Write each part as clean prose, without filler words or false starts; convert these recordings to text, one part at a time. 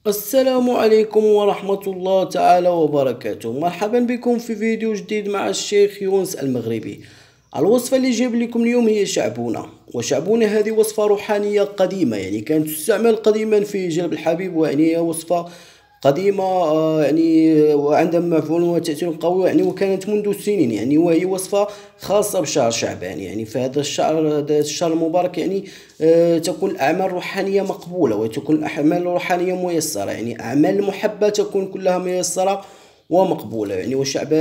السلام عليكم ورحمة الله تعالى وبركاته. مرحبا بكم في فيديو جديد مع الشيخ يونس المغربي. الوصفة اللي جايب لكم اليوم هي شعبونة. وشعبونة هذه وصفة روحانية قديمة، يعني كانت تستعمل قديما في جلب الحبيب، ويعني هي وصفة قديمة يعني وعندها مفعول وتأثير قوي يعني، وكانت منذ سنين يعني، وهي وصفة خاصة بشهر شعبان. يعني في هذا الشهر، هذا الشهر المبارك يعني تكون الأعمال الروحانية مقبولة، وتكون الأعمال الروحانية ميسرة، يعني أعمال المحبة تكون كلها ميسرة ومقبولة يعني.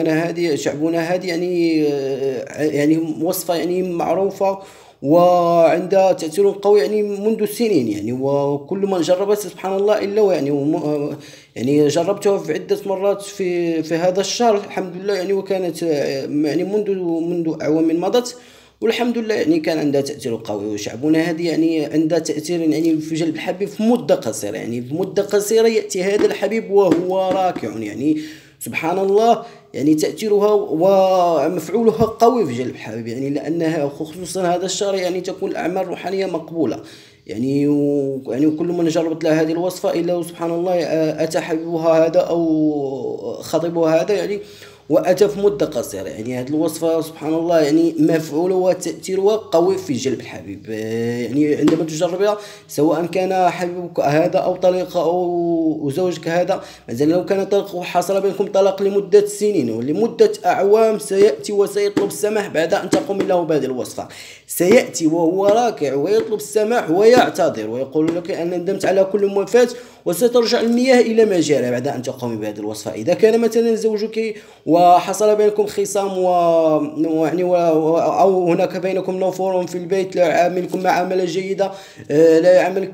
شعبنا هذه يعني يعني وصفة يعني معروفة وعندها تأثير قوي يعني منذ سنين يعني، وكل من جربت سبحان الله إلا يعني يعني جربتها في عدة مرات في هذا الشهر الحمد لله يعني، وكانت يعني منذ أعوام مضت، والحمد لله يعني كان عندها تأثير قوي. وشعبنا هذه يعني عندها تأثير يعني في جلب الحبيب في مدة قصيرة، يعني في مدة قصيرة يأتي هذا الحبيب وهو راكع يعني، سبحان الله. يعني تأثيرها ومفعولها قوي في جلب الحبيب يعني، لأنها خصوصا هذا الشهر يعني تكون الأعمال الروحانية مقبولة يعني. يعني وكل من جربت له هذه الوصفة إلا سبحان الله أتى حبيبها هذا أو خطيبها هذا يعني، وأتى في مدة قصيرة. يعني هذه الوصفة سبحان الله يعني مفعولة وتأثيرها قوي في جلب الحبيب يعني عندما تجربها، سواء كان حبيبك هذا أو طليقة أو زوجك هذا. مثلا لو كان طلق وحصل بينكم طلاق لمدة سنين ولمدة أعوام، سيأتي وسيطلب السماح بعد أن تقوم له بهذه الوصفة. سيأتي وهو راكع ويطلب السماح ويعتذر ويقول لك أن ندمت على كل ما فات، وسترجع المياه إلى مجارها بعد أن تقومي بهذه الوصفة. إذا كان مثلا زوجك وحصل بينكم خصام ويعني أو هناك بينكم نفور في البيت، لا يعاملكم معاملة جيدة، لا يعاملك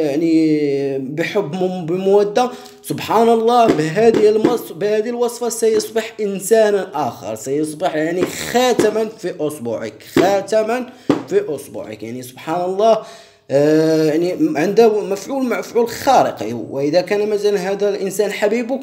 يعني بحب بمودة، سبحان الله بهذه الوصفة سيصبح إنسانا آخر، سيصبح يعني خاتما في أصبعك، خاتما في أصبعك يعني، سبحان الله. يعني عنده مفعول خارق. وإذا كان مثلا هذا الإنسان حبيبك،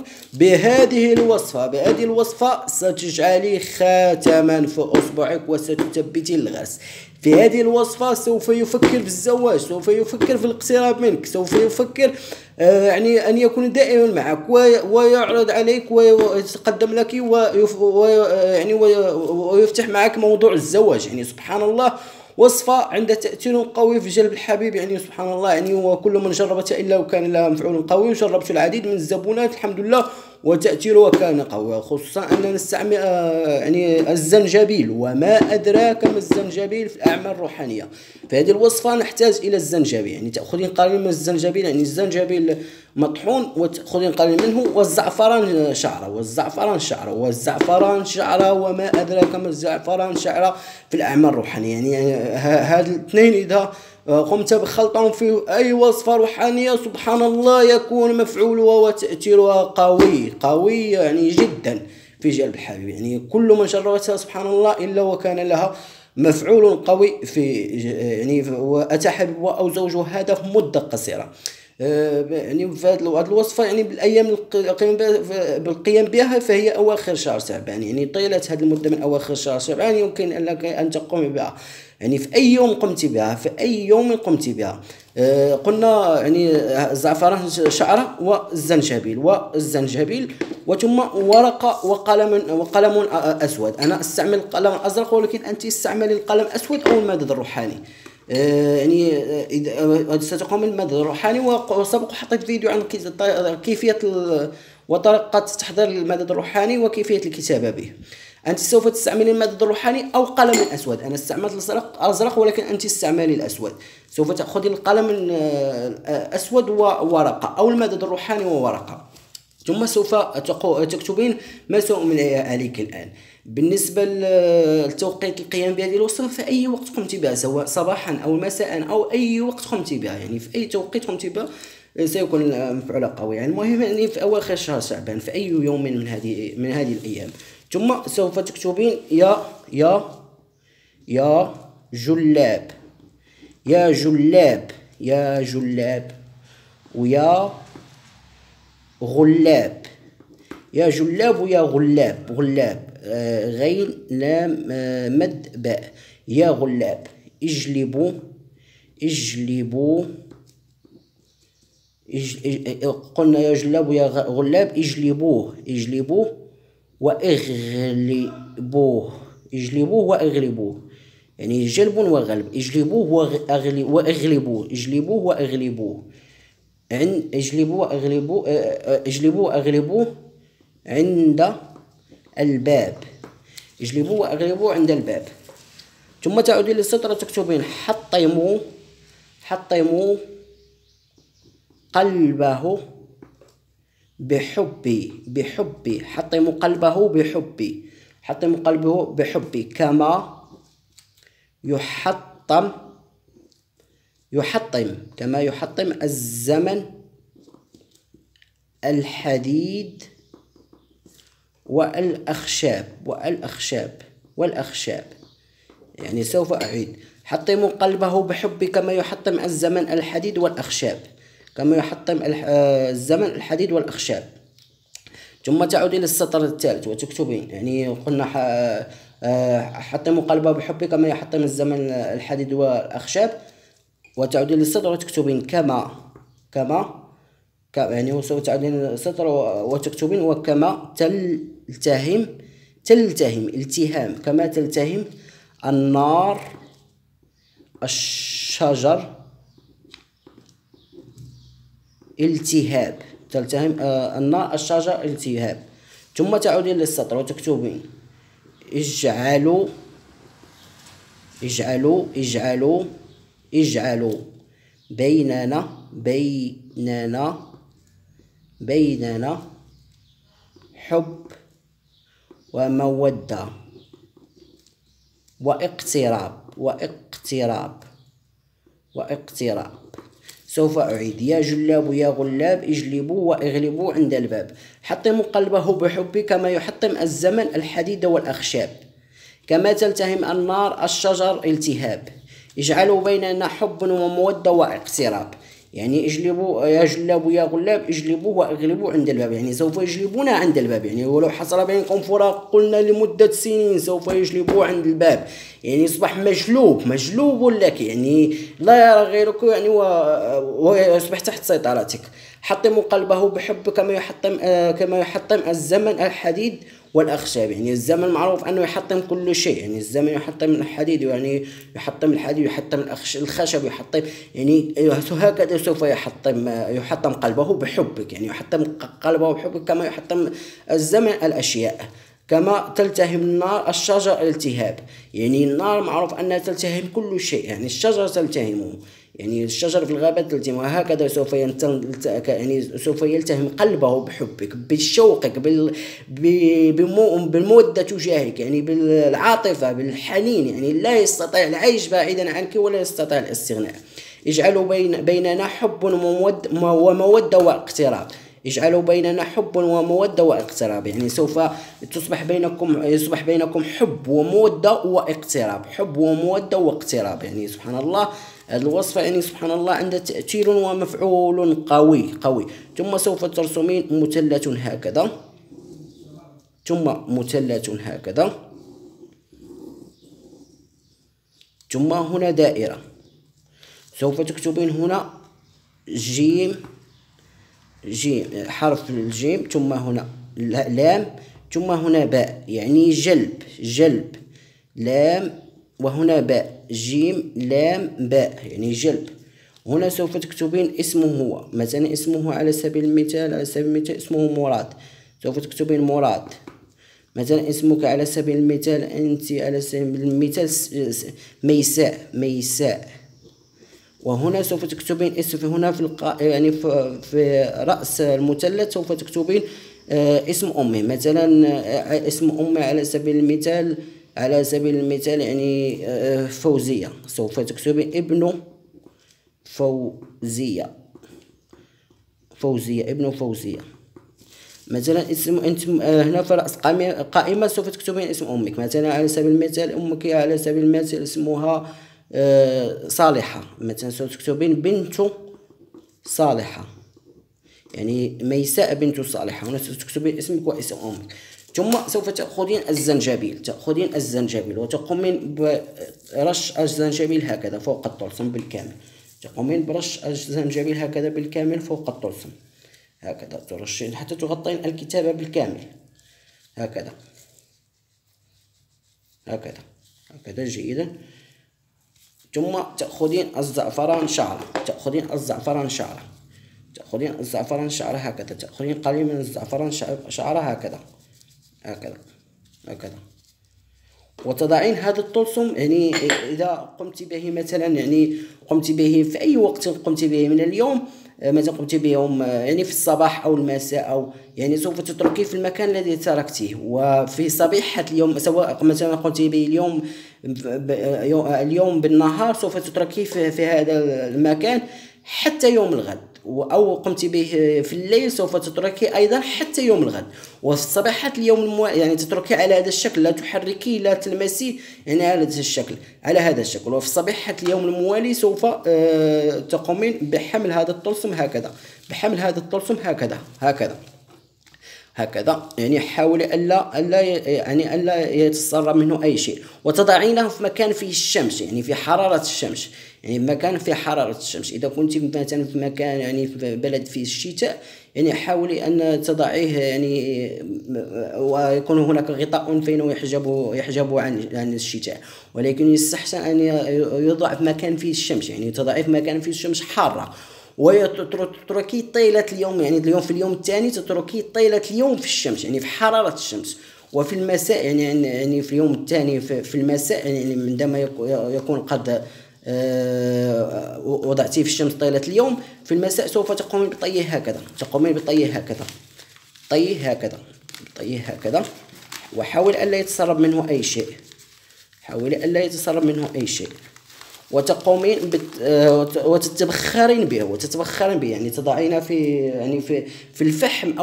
بهذه الوصفة ستجعلي خاتما في أصبعك وستثبتي الغرس. في هذه الوصفة سوف يفكر في الزواج، سوف يفكر في الاقتراب منك، سوف يفكر يعني أن يكون دائما معك ويعرض عليك ويتقدم لك يعني ويفتح معك موضوع الزواج يعني، سبحان الله. وصفة عندها تأثير قوي في جلب الحبيب يعني، سبحان الله يعني. وكل من جربتها إلا وكان لها مفعول قوي، وجربت العديد من الزبونات الحمد لله وتأثيرها كان قوي. خصوصا أننا نستعمل يعني الزنجبيل، وما أدراك ما الزنجبيل في الأعمال الروحانية. في هذه الوصفة نحتاج إلى الزنجبيل، يعني تأخذين قليل من الزنجبيل، يعني الزنجبيل مطحون، وتأخذين قليل منه، والزعفران شعرة، والزعفران شعرة، وما أدراك ما الزعفران شعرة في الأعمال الروحانية يعني. هاد الاثنين إذا قمت بخلطهم في أي وصفة روحانية، سبحان الله يكون مفعولها وتأثيرها قوي يعني جدا في جلب الحبيب يعني. كل من جربتها سبحان الله إلا وكان لها مفعول قوي في يعني، وأتى حبيبها أو زوجها هذا في مدة قصيرة يعني. في هذه الوصفة يعني بالأيام بالقيام بها، فهي أواخر شهر شعبان يعني، طيلة هذه المدة من أواخر شهر شعبان يمكن لك أن تقوم بها يعني في أي يوم قمت بها، في أي يوم قمت بها. قلنا يعني الزعفران شعرة، والزنجبيل وثم ورقة وقلم أسود. أنا أستعمل القلم الأزرق، ولكن أنت استعملي القلم الأسود أو المدد الروحاني يعني. إذا ستقوم المدد الروحاني، وسبق حطيت فيديو عن كيفية وطريقة تحضير المدد الروحاني وكيفية الكتابة به. أنت سوف تستعمل المدد الروحاني أو قلم أسود. أنا استعملت الأزرق، ولكن أنت استعملي الأسود. سوف تأخذي القلم الأسود وورقة، أو المدد الروحاني وورقة، ثم سوف تكتبين ما سأملي عليك الآن. بالنسبة لتوقيت القيام بهذه الوصفة، في أي وقت قمت بها، سواء صباحا أو مساء أو أي وقت قمت بها يعني، في أي توقيت قمت بها سيكون مفعولها قوي يعني. المهم يعني في أواخر شهر شعبان، في أي يوم من هذه الأيام. ثم سوف تكتبين يا جلاب، يا جلاب، ويا غلاب، يا جلاب ويا غلاب غين لام مد باء، يا غلاب. اجلبوا قلنا يا جلاب يا غلاب اجلبوه، اجلبوه واغلبوه، اجلبوه واغلبوه، يعني جلب وغلب. اجلبوه واغلبوه، اجلبوه واغلبوه، اجلبوه واغلبوه، اجلبوه واغلبوه عند الباب، اجلبوه واغلبوه عند الباب. ثم تعودين للسطر وتكتبين حطموا، حطموا قلبه بحبي، بحبي، حطموا قلبه بحبي، حطموا قلبه بحبي، كما يحطم، يحطم، كما يحطم الزمن الحديد والأخشاب، والأخشاب، والأخشاب. يعني سوف أعيد، حطموا قلبه بحبي كما يحطم الزمن الحديد والأخشاب، كما يحطم الزمن الحديد والأخشاب. ثم تعودي للسطر الثالث وتكتبين، يعني قلنا حطموا قلبه بحبي كما يحطم الزمن الحديد والأخشاب، وتعودين للسطر وتكتبين كما، كما، يعني سوف تعودين للسطر وتكتبين وكما تلتهم، تلتهم التهام، كما تلتهم النار الشجر التهاب، تلتهم النار الشجر التهاب. ثم تعودين للسطر وتكتبين اجعلوا، اجعلوا، اجعلوا، اجعلوا بيننا، بيننا، بيننا حب ومودة واقتراب، واقتراب، واقتراب. سوف أعيد، يا جلاب يا غلاب اجلبوا واغلبوا عند الباب، حطموا قلبه بحبي كما يحطم الزمن الحديد والأخشاب، كما تلتهم النار الشجر التهاب، اجعلوا بيننا حب ومودة واقتراب. يعني اجلبوا يا جلاب يا غلاب اجلبوا واغلبوا عند الباب، يعني سوف يجلبون عند الباب، يعني ولو حصل بينكم فراق قلنا لمدة سنين سوف يجلبوا عند الباب، يعني يصبح مجلوب، مجلوب لك، يعني لا يرى غيرك، يعني ويصبح تحت سيطرتك. حطموا قلبه بحب كما يحطم، كما يحطم الزمن الحديد والأخشاب، يعني الزمن معروف أنه يحطم كل شيء، يعني الزمن يحطم الحديد، يعني يحطم الحديد، يحطم الخشب، يحطم، يعني هكذا سوف يحطم، يحطم قلبه بحبك، يعني يحطم قلبه بحبك كما يحطم الزمن الأشياء، كما تلتهم النار الشجر الالتهاب، يعني النار معروف أنها تلتهم كل شيء، يعني الشجر تلتهمه، يعني الشجر في الغابة تلتهم، وهكذا سوف يعني سوف يلتهم قلبه بحبك، بشوقك، بالمودة تجاهك، يعني بالعاطفة، بالحنين، يعني لا يستطيع العيش بعيدا عنك ولا يستطيع الاستغناء. اجعلوا بيننا حب ومودة واقتراب، اجعلوا بيننا حب ومودة واقتراب، يعني سوف تصبح بينكم، يصبح بينكم حب ومودة واقتراب، حب ومودة واقتراب. يعني سبحان الله، هذه الوصفة يعني سبحان الله عندها تأثير ومفعول قوي قوي. ثم سوف ترسمين مثلث هكذا، ثم مثلث هكذا، ثم هنا دائرة، سوف تكتبين هنا جيم، جيم، حرف الجيم، ثم هنا لام، ثم هنا باء، يعني جلب، جلب، لام، وهنا باء، جيم لام باء، يعني جلب. هنا سوف تكتبين اسمه هو، مثلا اسمه على سبيل المثال، على سبيل المثال اسمه مراد، سوف تكتبين مراد. مثلا اسمك على سبيل المثال، أنت على سبيل المثال ميساء، ميساء. وهنا سوف تكتبين اسم، هنا في يعني في رأس المثلث سوف تكتبين اسم أمي، مثلا اسم أمي على سبيل المثال، على سبيل المثال يعني فوزية، سوف تكتبين ابن فوزية، فوزية، ابن فوزية. مثلا اسم أنت هنا في رأس قائمة سوف تكتبين اسم أمك، مثلا على سبيل المثال أمك على سبيل المثال اسمها صالحة، مثلا سوف تكتبين بنت صالحة، يعني ميساء بنت صالحة، هنا سوف تكتبين اسمك واسم أمك. ثم سوف تأخذين الزنجبيل، تأخذين الزنجبيل وتقومين برش الزنجبيل هكذا فوق الطلسم بالكامل، تقومين برش الزنجبيل هكذا بالكامل فوق الطلسم، هكذا ترشين حتى تغطين الكتابة بالكامل، هكذا هكذا هكذا جيدا. ثم تأخذين الزعفران شعرة، تأخذين الزعفران شعرة، تأخذين الزعفران شعرة هكذا، تأخذين قليل من الزعفران شعرة هكذا هكذا هكذا، وتضعين هذا الطلسم يعني إذا قمت به مثلا، يعني قمت به في أي وقت قمت به من اليوم، مثلا قمت به يوم يعني في الصباح أو المساء أو يعني سوف تتركيه في المكان الذي تركتيه، وفي صبيحة اليوم سواء مثلا قمت به اليوم بالنهار سوف تتركيه في هذا المكان حتى يوم الغد، أو قمت به في الليل سوف تتركيه أيضا حتى يوم الغد. وفي صباحات اليوم يعني تتركيه على هذا الشكل، لا تحركيه لا تلمسيه، يعني على هذا الشكل على هذا الشكل. وفي صباحات اليوم الموالي سوف تقومين بحمل هذا الطلسم هكذا، بحمل هذا الطلسم هكذا هكذا هكذا، يعني حاول ألا يتسرب منه أي شيء، وتضعينه في مكان فيه الشمس، يعني في حرارة الشمس، يعني مكان في حرارة الشمس. إذا كنت مثلا في مكان يعني في بلد فيه الشتاء، يعني حاولي أن تضعيه يعني ويكون هناك غطاء فإنه يحجب عن الشتاء، ولكن يستحسن أن يوضع في مكان فيه الشمس، يعني تضعيه في مكان فيه الشمس حارة، وتتركي طيلة اليوم، يعني اليوم في اليوم الثاني تتركي طيلة اليوم في الشمس، يعني في حرارة الشمس. وفي المساء يعني في اليوم الثاني في المساء، يعني عندما يكون قد وضعتيه في الشمس طيلة اليوم، في المساء سوف تقومين بطيه هكذا، تقومين بطيه هكذا، طيه هكذا، طيه هكذا، وحاول ألا يتسرب منه أي شيء، حاول ألا يتسرب منه أي شيء. وتقومين وتتبخرين به، يعني تضعينه في الفحم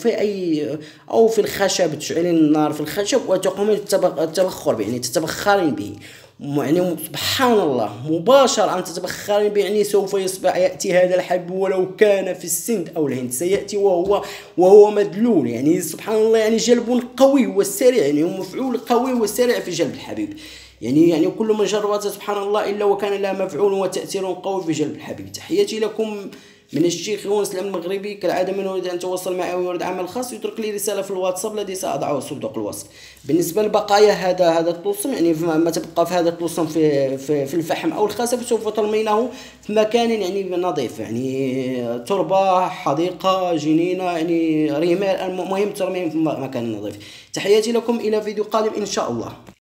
او في الخشب، تشعلين النار في الخشب وتقومين بالتبخر به، يعني تتبخرين به، يعني سبحان الله مباشرة أن تتبخرين به، يعني سوف يأتي هذا الحب ولو كان في السند أو الهند، سيأتي وهو مدلول، يعني سبحان الله، يعني جلب قوي وسريع، يعني مفعول قوي وسريع في جلب الحبيب، يعني كل من جربت سبحان الله إلا وكان لها مفعول وتأثير قوي في جلب الحبيب. تحياتي لكم من الشيخ يونس المغربي، كالعادة من يريد أن يتواصل معي ويريد عمل خاص يترك لي رسالة في الواتساب الذي سأضعه في صندوق الوصف. بالنسبة لبقايا هذا الطلسم، يعني ما تبقى في هذا الطلسم في الفحم أو الخشب، سوف ترمينه في مكان يعني نظيف، يعني تربة، حديقة، جنينة، يعني رمال، المهم ترميه في مكان نظيف. تحياتي لكم إلى فيديو قادم إن شاء الله.